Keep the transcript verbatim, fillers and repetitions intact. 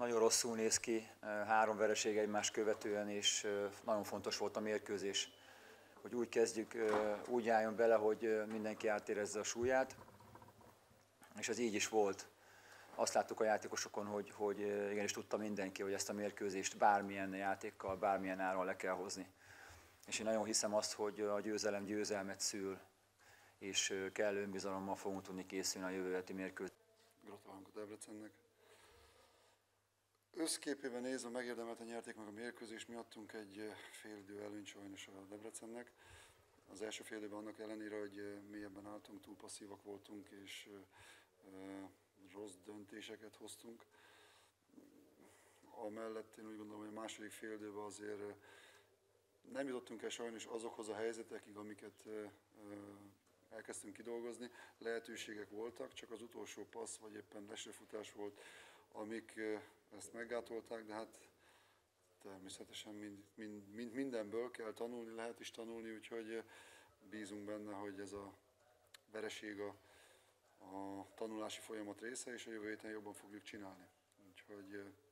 nagyon rosszul néz ki, három vereség egymást követően, és nagyon fontos volt a mérkőzés, hogy úgy kezdjük, úgy álljon bele, hogy mindenki átérezze a súlyát, és ez így is volt. Azt láttuk a játékosokon, hogy, hogy igenis tudta mindenki, hogy ezt a mérkőzést bármilyen játékkal, bármilyen áron le kell hozni. És én nagyon hiszem azt, hogy a győzelem győzelmet szül, és kellő önbizalommal fogunk tudni készülni a jövő heti mérkőzésre. Gratulálunk a Debrecennek. Összképében nézve megérdemelten nyerték meg a mérkőzést, mi adtunk egy félidő előnyt sajnos a Debrecennek. Az első fél időben annak ellenére, hogy mélyebben álltunk, túl passzívak voltunk, és rossz döntéseket hoztunk. Amellett én úgy gondolom, hogy a második fél időben azért nem jutottunk el sajnos azokhoz a helyzetekig, amiket elkezdtünk kidolgozni. Lehetőségek voltak, csak az utolsó passz, vagy éppen lesőfutás volt, amik ezt meggátolták, de hát természetesen mind, mind, mind, mindenből kell tanulni, lehet is tanulni, úgyhogy bízunk benne, hogy ez a vereség a, a tanulási folyamat része, és a jövő héten jobban fogjuk csinálni. Úgyhogy